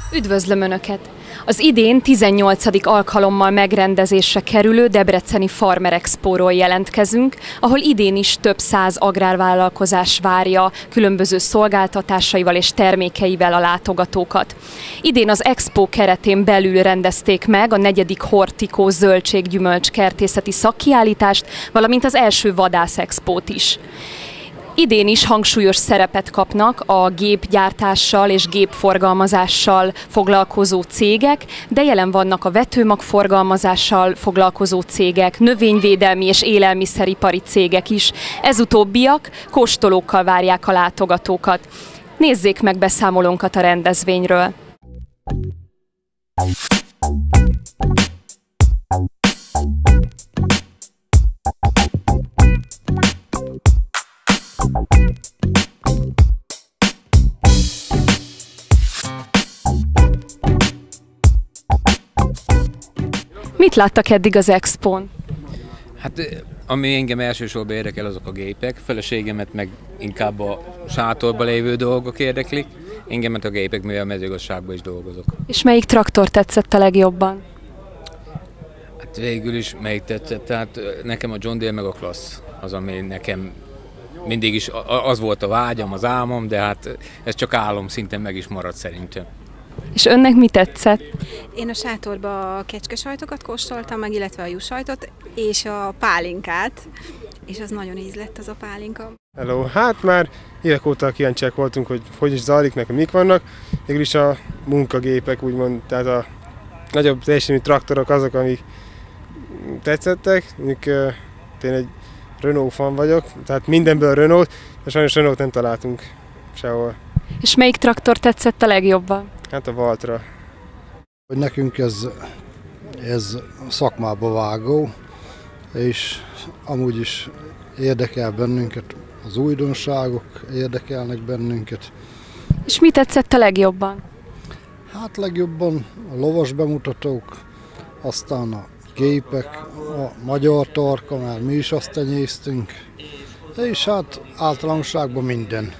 Üdvözlöm Önöket! Az idén 18. alkalommal megrendezésre kerülő Debreceni Farmer Expóról jelentkezünk, ahol idén is több száz agrárvállalkozás várja különböző szolgáltatásaival és termékeivel a látogatókat. Idén az Expo keretén belül rendezték meg a 4. Hortikó zöldség-gyümölcs kertészeti szakkiállítást, valamint az első Vadász Expót is. Idén is hangsúlyos szerepet kapnak a gépgyártással és gépforgalmazással foglalkozó cégek, de jelen vannak a vetőmagforgalmazással foglalkozó cégek, növényvédelmi és élelmiszeripari cégek is. Ez utóbbiak kóstolókkal várják a látogatókat. Nézzék meg beszámolónkat a rendezvényről! Mit láttak eddig az expón? Hát ami engem elsősorban érdekel, azok a gépek. Feleségemet meg inkább a sátorban lévő dolgok érdeklik. Engemet a gépek, mivel a mezőgazdaságban is dolgozok. És melyik traktor tetszett a legjobban? Hát végül is melyik tetszett, tehát nekem a John Deere meg a Class az, ami nekem mindig is az volt a vágyam, az álmom, de hát ez csak álom szinten meg is maradt szerintem. És önnek mi tetszett? Én a sátorba a kecskesajtokat kóstoltam meg, illetve a juhsajtot és a pálinkát, és az nagyon ízlett az a pálinka. Hello, hát már évek óta kíváncsiak voltunk, hogy is zajlik, meg mik vannak. Végül is a munkagépek, úgymond, tehát a nagyobb teljesítményű traktorok azok, amik tetszettek. Én egy Renault fan vagyok, tehát mindenből Renault, de sajnos Renault nem találtunk sehol. És melyik traktor tetszett a legjobban? Hát a Valtra. Hogy nekünk ez szakmába vágó, és amúgy is érdekel bennünket, az újdonságok érdekelnek bennünket. És mi tetszett a legjobban? Hát legjobban a lovas bemutatók, aztán a gépek, a magyar tarka, mert mi is azt tenyésztünk, és hát általánosságban minden.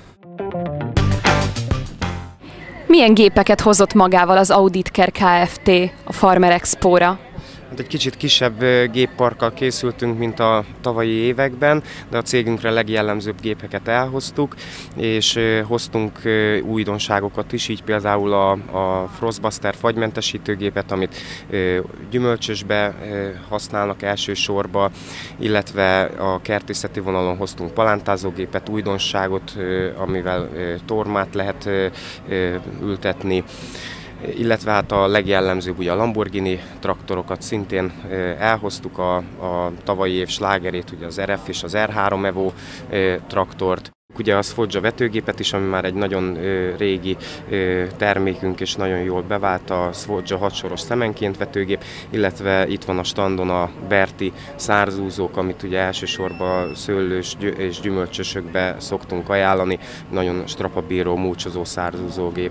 Milyen gépeket hozott magával az Auditker Kft. A Farmer Expóra? Egy kicsit kisebb gépparkkal készültünk, mint a tavalyi években, de a cégünkre legjellemzőbb gépeket elhoztuk, és hoztunk újdonságokat is, így például a Frostbuster fagymentesítőgépet, amit gyümölcsösbe használnak elsősorban, illetve a kertészeti vonalon hoztunk palántázógépet, újdonságot, amivel tormát lehet ültetni, illetve hát a legjellemzőbb ugye a Lamborghini traktorokat szintén elhoztuk, a tavalyi év slágerét, ugye az RF és az R3 Evo traktort. Ugye a Sfoggia vetőgépet is, ami már egy nagyon régi termékünk és nagyon jól bevált, a Sfoggia 6 soros szemenként vetőgép, illetve itt van a standon a Berti szárzúzók, amit ugye elsősorban szőlős és gyümölcsösökbe szoktunk ajánlani, nagyon strapabíró, múlcsozó szárzúzógép.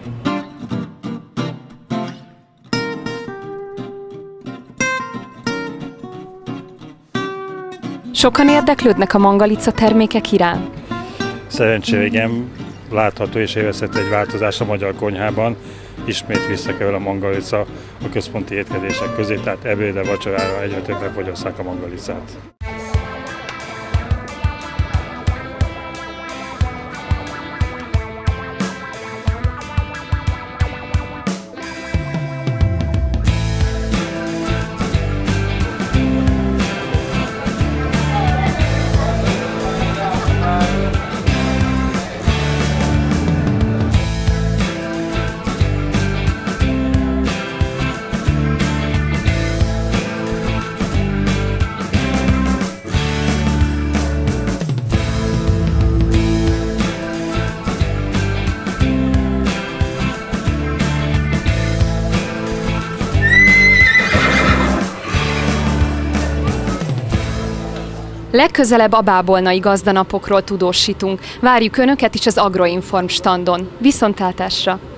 Sokan érdeklődnek a mangalica termékek iránt? Szerencsére igen, látható és érezhető egy változás a magyar konyhában. Ismét visszakerül a mangalica a központi étkezések közé, tehát ebédre, vacsorára egyre többen fogyasszák a mangalicát. Legközelebb a bábolnai gazdanapokról tudósítunk. Várjuk Önöket is az Agroinform standon. Viszontlátásra!